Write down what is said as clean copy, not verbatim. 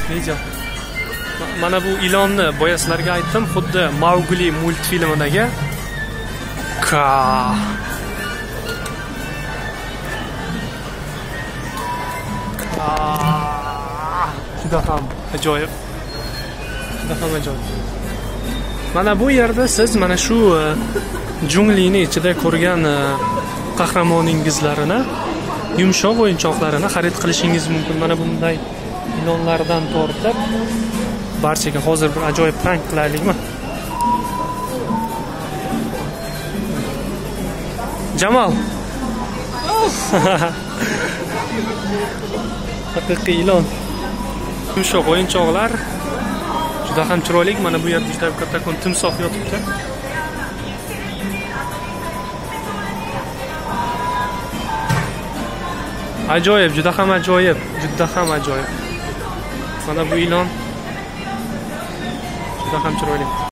Video. Mana bu ilonni boya sizlarga aytdim, xuddi Mowgli multfilmidagi juda ham ajoyib. Juda ham ajoyib. Mana bu yerda siz mana shu junglining ichida ko'rgan qahramoningizlarini, yumshoq o'yinchoqlarini xarid qilishingiz mumkin. Mana bunday ilonlardan tortib barchaga hozir bir ajoyib prank qilaylikmi? Jamol. Haqiqiy ilon. Yumshoq o'yinchoqlar. Juda ham chiroyli. Mana bu yerda juda kattakon timsoh yotibdi. Ajoyib, juda ham ajoyib. Juda ham ajoyib. Mana bu ilon juda ham chiroyli.